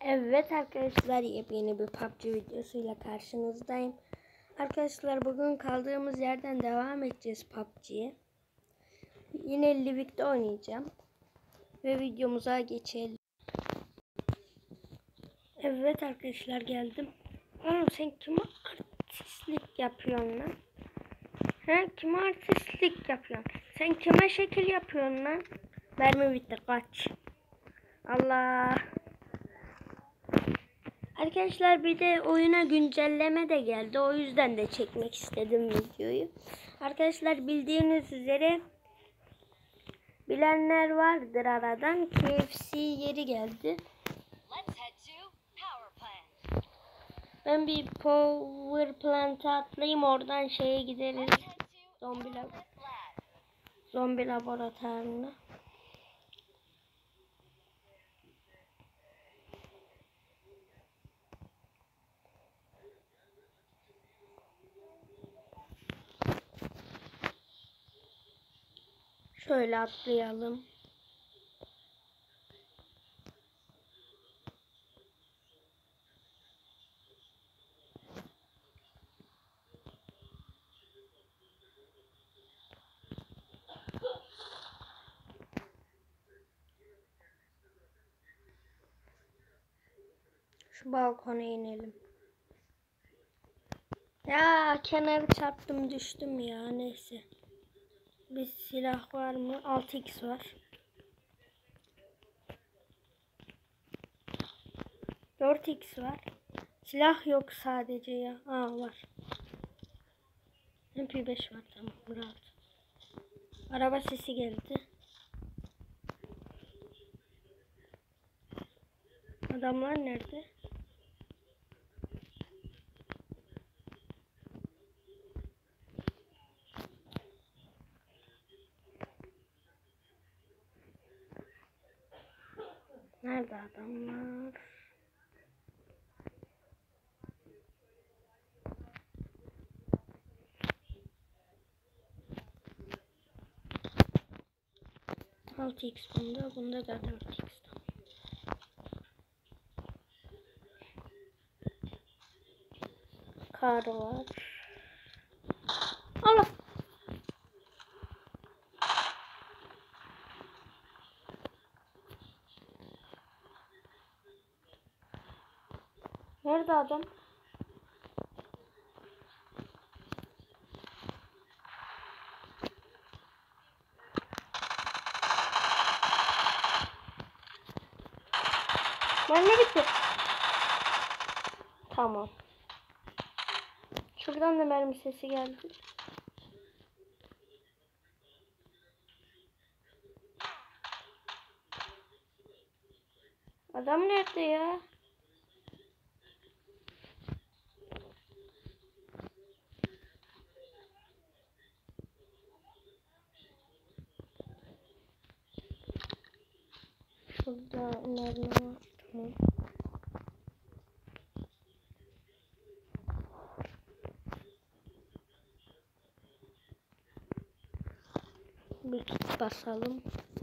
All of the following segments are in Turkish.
Evet arkadaşlar, yepyeni bir PUBG videosuyla karşınızdayım. Arkadaşlar bugün kaldığımız yerden devam edeceğiz PUBG'ye. Yine Livik'te oynayacağım. Ve videomuza geçelim. Evet arkadaşlar, geldim. Oğlum sen kime artistlik yapıyorsun lan? Kime artistlik yapıyorsun? Sen kime şekil yapıyorsun lan? Mermi bitti, kaç. Allah. Arkadaşlar bir de oyuna güncelleme de geldi. O yüzden de çekmek istedim videoyu. Arkadaşlar bildiğiniz üzere, bilenler vardır aradan, KFC yeri geldi. Ben bir Power Plant'a atlayayım, oradan şeye gideriz. Zombi laboratuvarına. Şöyle atlayalım. Şu balkona inelim. Ya kenarı çarptım, düştüm ya, neyse. Bir silah var mı? 6x var. 4x var. Silah yok sadece ya. Var. MP5 var, tamam, rahat. Araba sesi geldi. Adamlar nerede? Nerede adamlar? Altı x bunda da 4x. Kar var. Allah. Nerede adam? Ben ne bitti? Tamam. Şuradan da mermi sesi geldi. Adam nerede ya? Şurada mermi var. Tamam. Bir kit basalım.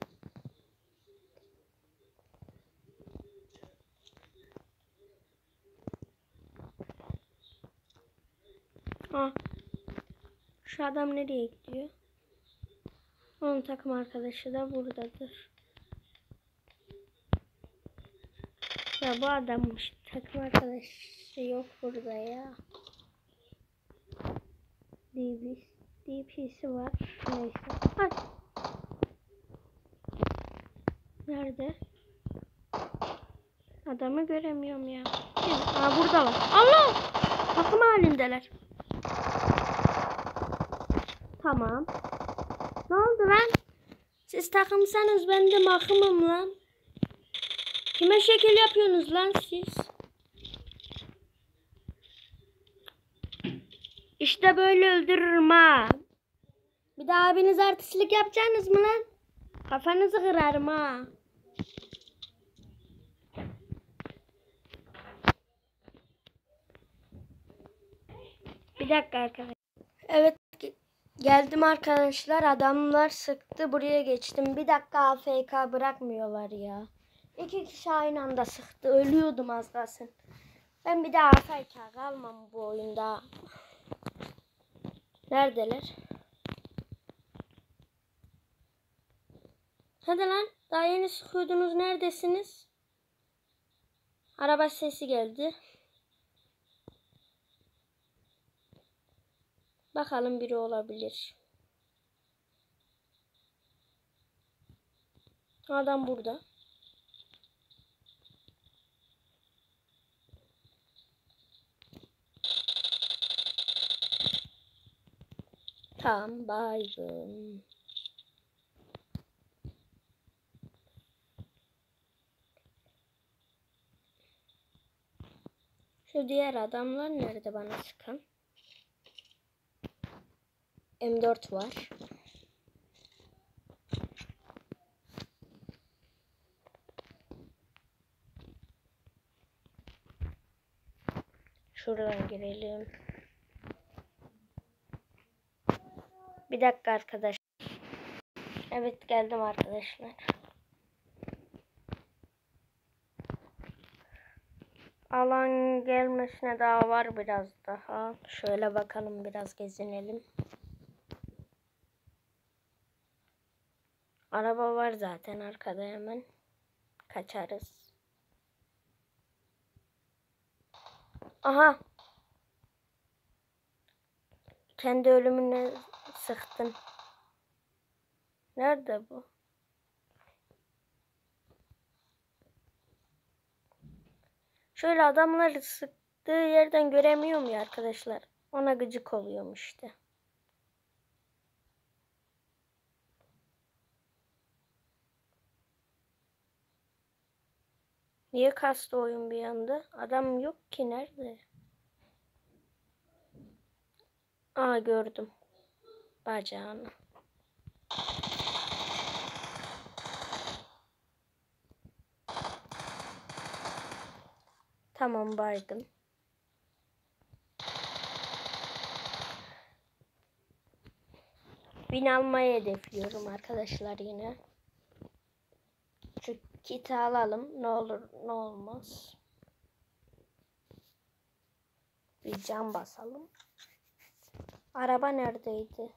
Şu adam nereye gidiyor? Onun takım arkadaşı da buradadır. Ya bu adammış. Takım arkadaşı yok burada ya. DP'si var. Neyse. Ay. Nerede? Adamı göremiyorum ya. Burada var. Allah! Takım halindeler. Tamam. Ne oldu lan? Siz takımsanız ben de makımım lan. Kime şekil yapıyorsunuz lan siz? İşte böyle öldürürüm ha. Bir daha abiniz artistlik yapacaksınız mı lan? Kafanızı kırarım ha. Bir dakika arkadaşlar. Evet, geldim arkadaşlar. Adamlar sıktı, buraya geçtim. Bir dakika, AFK bırakmıyorlar ya. İki kişi aynı anda sıktı. Ölüyordum az kalsın. Ben bir daha AFK kalmam bu oyunda. Neredeler? Hadi lan. Daha yeni sıkıyordunuz. Neredesiniz? Araba sesi geldi. Bakalım biri olabilir. Adam burada. Tamam baygın. Şu diğer adamlar nerede bana sıkan? M4 var. Şuradan girelim. Bir dakika arkadaş. Evet geldim arkadaşlar. Alan gelmesine daha var biraz daha. Şöyle bakalım biraz gezinelim. Araba var zaten arkada hemen. Kaçarız. Aha. Kendi ölümüne sıktın. Nerede bu? Şöyle adamları sıktığı yerden göremiyorum ya arkadaşlar. Ona gıcık oluyorum işte. Niye kastı oyun bir anda? Adam yok ki nerede? Aa gördüm. Bacağını. Tamam baydım. Win almayı hedefliyorum arkadaşlar yine. Şu kiti alalım. Ne olur ne olmaz. Bir cam basalım. Araba neredeydi?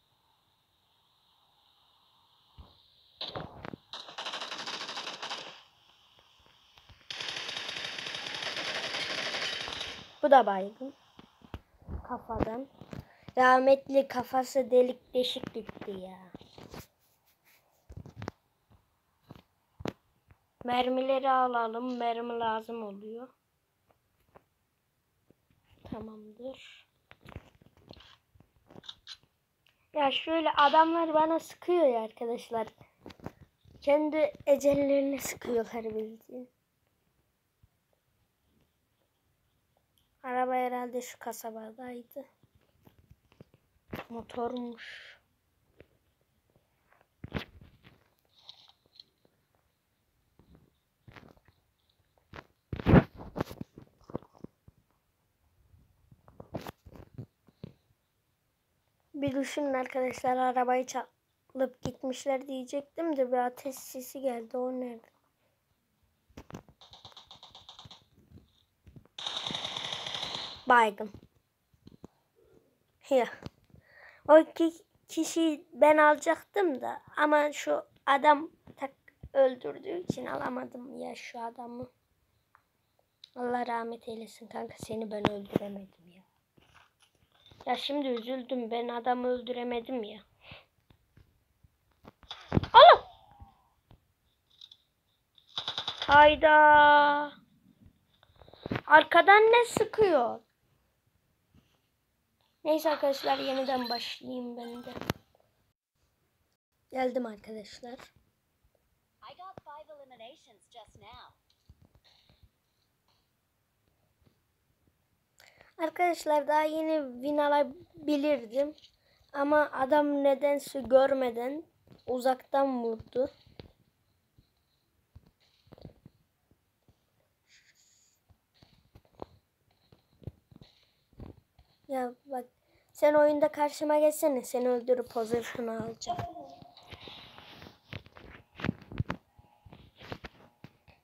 Bu da baygın. Kafadan. Rahmetli kafası delik deşik gitti ya. Mermileri alalım. Mermi lazım oluyor. Tamamdır. Ya şöyle adamlar bana sıkıyor ya arkadaşlar. Kendi ecellerine sıkıyorlar bildiğin. Araba herhalde şu kasabadaydı. Motormuş. Bir düşünün arkadaşlar, arabayı çalıp gitmişler diyecektim de bir ateş sesi geldi. O nerede? Baygın. Ya. O kişiyi ben alacaktım da ama şu adam öldürdüğü için alamadım ya şu adamı. Allah rahmet eylesin kanka, seni ben öldüremedim ya. Ya şimdi üzüldüm, ben adamı öldüremedim ya. Allah! Hayda! Arkadan ne sıkıyor? Neyse arkadaşlar, yeniden başlayayım ben de. Geldim arkadaşlar. Arkadaşlar daha yeni win alabilirdim. Ama adam nedense görmeden uzaktan vurdu. Ya bak, sen oyunda karşıma geçsene, seni öldürüp pozisyonu alacağım.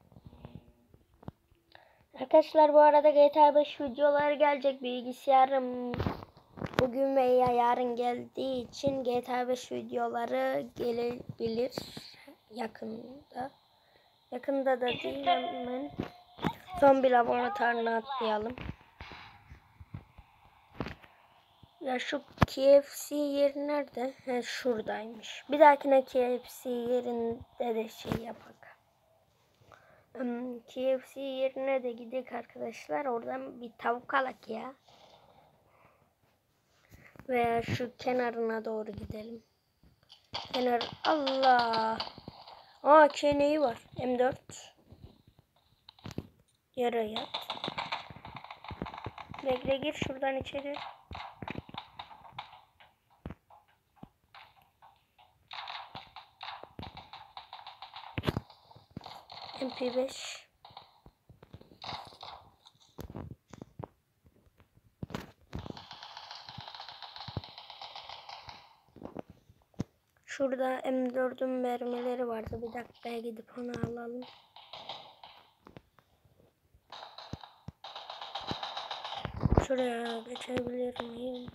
Arkadaşlar bu arada GTA 5 videoları gelecek. Bilgisayarım bugün veya yarın geldiği için GTA 5 videoları gelebilir yakında. Yakında da değil, hemen zombi laboratuvarına atlayalım. Ya şu KFC yeri nerede? He, şuradaymış. Bir dahakine KFC yerinde de şey yapak. KFC yerine de gidelim arkadaşlar. Oradan bir tavuk alak ya. Veya şu kenarına doğru gidelim. Kenar Allah. Aa keneyi var. M4. Yere yat. Bekle gir şuradan içeri. MP5. Şurada M4'ün mermileri vardı. Bir dakikaya gidip onu alalım. Şuraya geçebilir miyim?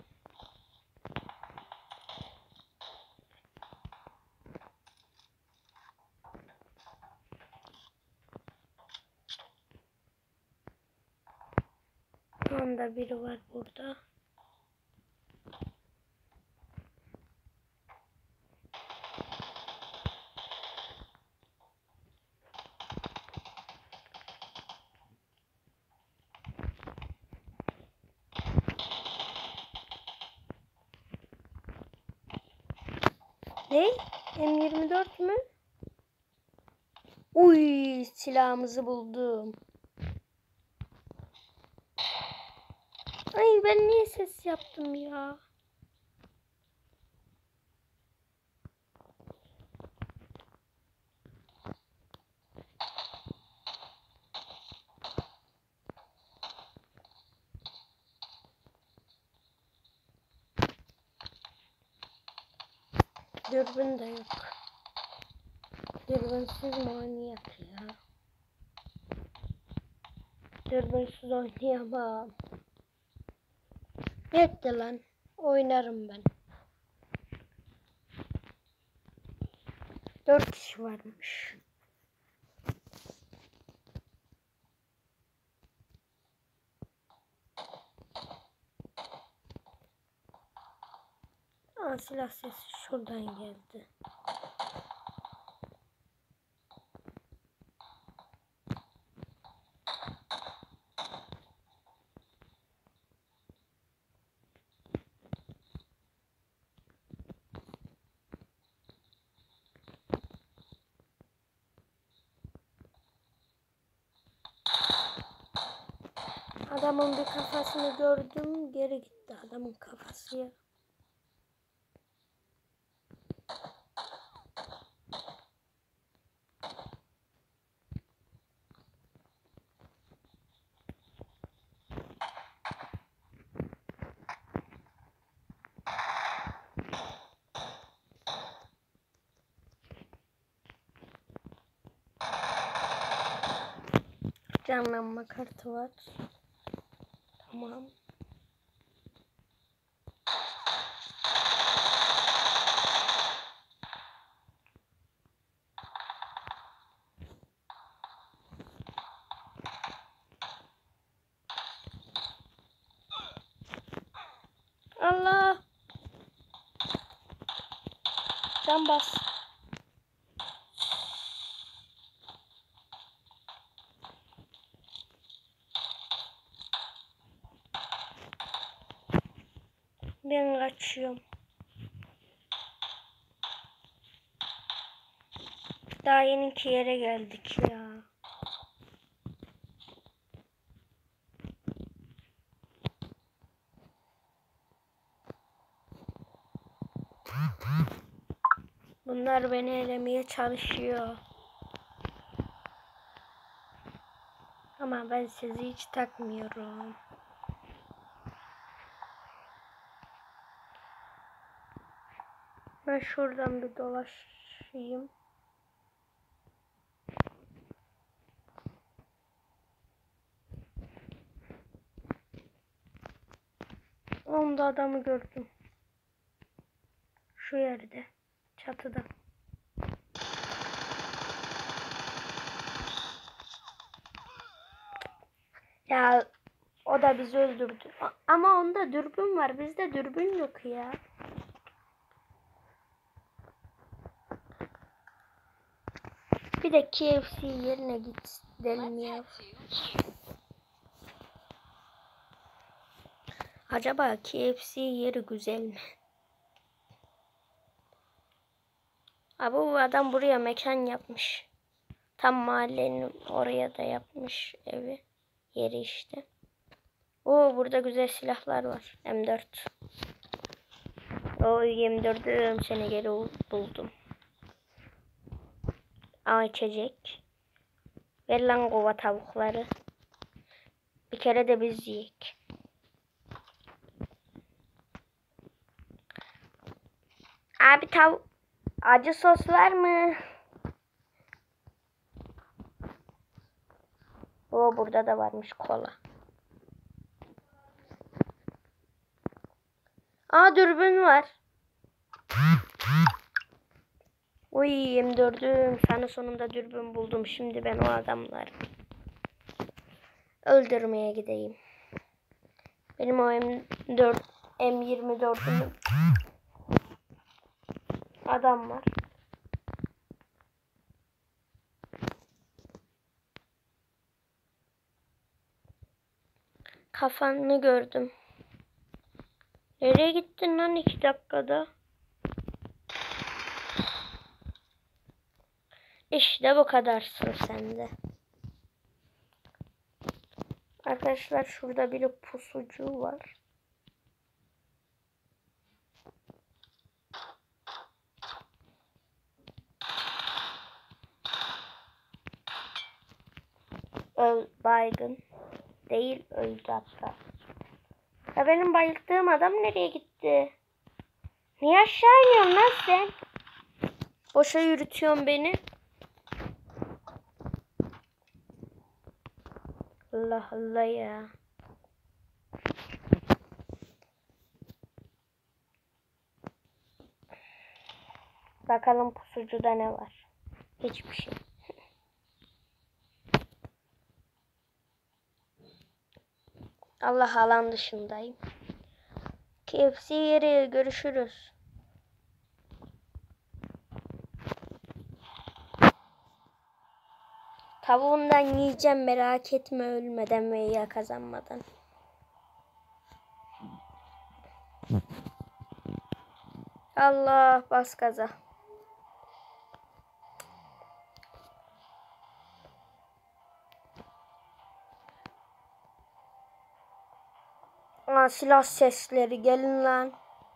Onda biri var burada. Ne? M24 mü? Uy, silahımızı buldum. Ay ben niye ses yaptım ya? Dürbün de yok. Dürbünsüz mü oynayak ya? Dürbünsüz oynayamam. Yetti lan. Oynarım ben. 4 kişi varmış. Aa, silah sesi şuradan geldi. Adamın bir kafasını gördüm, geri gitti adamın kafası ya. Canlanma kartı var. Tamam. Allah. Can bas. Ben kaçıyorum. Daha yeninki yere geldik ya. Bunlar beni elemeye çalışıyor. Ama ben sizi hiç takmıyorum. Ben şuradan bir dolaşayım. sonunda adamı gördüm. Şu yerde. Çatıda. Ya o da bizi öldürdü. Ama onda dürbün var. Bizde dürbün yok ya. Bir de KFC yerine gidelim ya. Acaba KFC yeri güzel mi? Abi bu adam buraya mekan yapmış. Tam mahallenin oraya da yapmış evi. Yeri işte. Oo, burada güzel silahlar var. M4. O M4'üm seni geri buldum. Aa, içecek. Ver lan kova tavukları. Bir kere de biz yiyek. Abi acı sos var mı? O burada da varmış kola. Aa, dürbün var. Uy, M4'üm. Sana sonunda dürbün buldum. Şimdi ben o adamları öldürmeye gideyim. Benim o M24'üm adam var. Kafanı gördüm. Nereye gittin lan 2 dakikada? İşte bu kadarsın sen de. Arkadaşlar şurada bir pusucu var. Baygın. Değil, öldü hatta. Ya benim bayıldığım adam nereye gitti? Niye aşağı iniyorsun lan sen? Boşa yürütüyorsun beni. Allah Allah ya. Bakalım pusucuda ne var? Hiçbir şey. Allah, alan dışındayım. KFC yeri, görüşürüz. Tavuğundan yiyeceğim, merak etme, ölmeden veya kazanmadan. Allah, bas gaza. Aa, silah sesleri, gelin lan.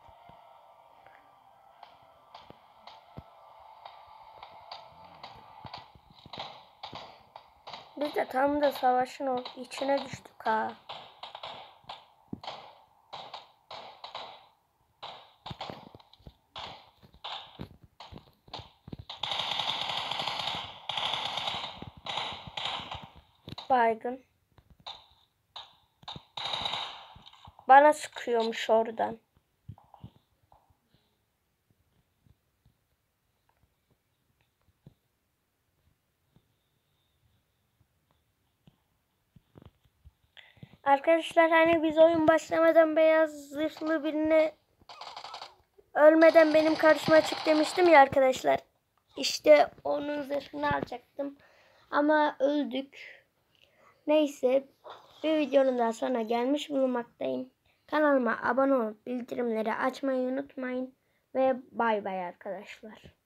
Biz de tam da savaşın içine düştük ha. Baygın. Bana sıkıyormuş oradan. Arkadaşlar hani biz oyun başlamadan beyaz zırhlı birine ölmeden benim karşıma çık demiştim ya arkadaşlar. İşte onun zırhını alacaktım. Ama öldük. Neyse, bir videonun daha sonra gelmiş bulunmaktayım. Kanalıma abone olup bildirimleri açmayı unutmayın. Ve bay bay arkadaşlar.